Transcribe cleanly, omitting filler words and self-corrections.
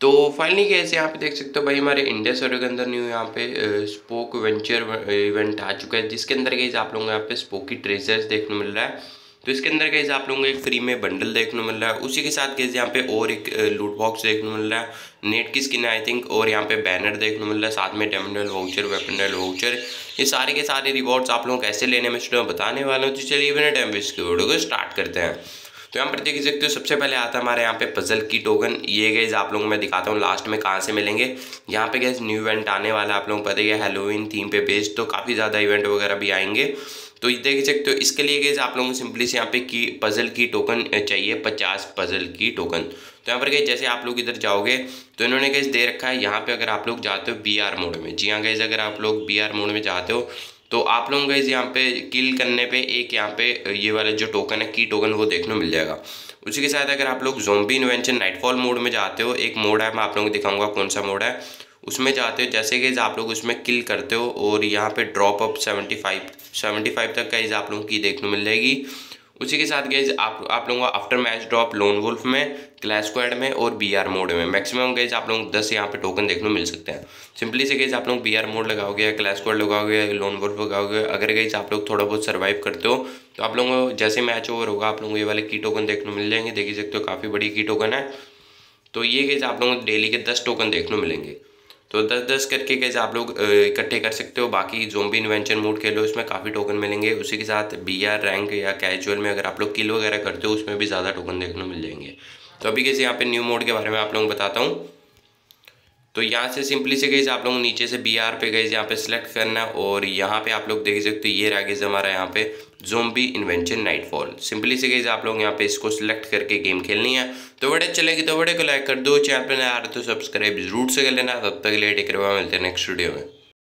तो फाइनली कैसे यहाँ पे देख सकते हो भाई, हमारे इंडिया सर्वर के अंदर न्यू यहाँ पे स्पोक वेंचर इवेंट आ चुका है, जिसके अंदर गाइस आप लोगों को यहाँ पे स्पोकी ट्रेजर्स देखने मिल रहा है। तो इसके अंदर गाइस आप लोगों को एक फ्री में बंडल देखने मिल रहा है, उसी के साथ गाइस यहाँ पे और एक लूट बॉक्स देखने मिल रहा है, नेट की स्किन आई थिंक, और यहाँ पे बैनर देखने मिल रहा है, साथ में डेमोनल वाउचर, वेपनल वाउचर। ये सारे के सारे रिवॉर्ड्स आप लोगों को कैसे लेने में स्टूडेंट बताने वाला हूँ। तो चलिए बिना टाइम वेस्ट के वीडियो को स्टार्ट करते हैं। तो यहाँ पर देख सकते हो सबसे पहले आता है हमारे यहाँ पे पजल की टोकन। ये गाइस आप लोगों को मैं दिखाता हूँ लास्ट में कहाँ से मिलेंगे। यहाँ पे गाइस न्यू इवेंट आने वाला है, आप लोगों को पता ही है, हैलोवीन थीम पे बेस्ड, तो काफ़ी ज़्यादा इवेंट वगैरह भी आएंगे। तो ये देख सकते हो, इसके लिए गाइस आप लोगों को सिंपली से यहाँ पे की पजल की टोकन चाहिए, 50 पजल की टोकन। तो यहाँ पर गाइस जैसे आप लोग इधर जाओगे तो इन्होंने गाइस दे रखा है यहाँ पे, अगर आप लोग जाते हो BR मोड में, जी हाँ गाइस, अगर आप लोग BR मोड में जाते हो तो आप लोगों को यहाँ पे किल करने पे एक यहाँ पे ये वाला जो टोकन है की टोकन वो देखने को मिल जाएगा। उसी के साथ अगर आप लोग ज़ॉम्बी इन्वेंशन नाइटफॉल मोड में जाते हो, एक मोड है मैं आप लोगों को दिखाऊंगा कौन सा मोड है, उसमें जाते हो जैसे कि आप लोग उसमें किल करते हो और यहाँ पे ड्रॉप अप 75 तक गाइस आप लोगों की देखने मिल जाएगी। उसी के साथ गाइस आप लोगों को after match drop lone wolf में, क्लैश स्क्वाड में और BR मोड में मैक्सिमम गाइस आप लोगों को 10 यहाँ पे टोकन देखने को मिल सकते हैं। सिंपली से गाइस आप लोग BR मोड लगाओगे, क्लैश स्क्वाड लगाओगे, लोन वुल्फ लगाओगे, अगर गाइस आप लोग थोड़ा बहुत सर्वाइव करते हो तो आप लोगों को जैसे मैच ओवर होगा आप लोगों को ये वाले की टोकन देखने को मिल जाएंगे। देख सकते हो काफ़ी बड़ी की टोकन है। तो ये गाइस आप लोगों को डेली के 10 टोकन देखने को मिलेंगे। तो 10-10 करके गाइस आप लोग इकट्ठे कर सकते हो। बाकी ज़ॉम्बी इन्वेंशन मोड खेलो, इसमें काफ़ी टोकन मिलेंगे। उसी के साथ BR रैंक या कैजुअल में अगर आप लोग किल वगैरह करते हो उसमें भी ज़्यादा टोकन देखने को मिल जाएंगे। तो अभी गाइस यहाँ पे न्यू मोड के बारे में आप लोगों को बताता हूँ। तो यहाँ से सिंपली से गाइस आप लोगों को नीचे से BR पे गाइस यहाँ पे सिलेक्ट करना है और यहाँ पे आप लोग देख सकते हो ये रहा गाइस हमारा यहाँ पे ज़ॉम्बी इन्वेंशन नाइटफॉल। सिंपली से गाइस आप लोग यहाँ पे इसको सिलेक्ट करके गेम खेलनी है। तो वीडियो अच्छी लगी तो वीडियो को लाइक कर दो, चैनल पे नया आ रहे तो सब्सक्राइब जरूर से कर लेना। तब तक के लिए टेक केयर, मिलते हैं नेक्स्ट वीडियो में।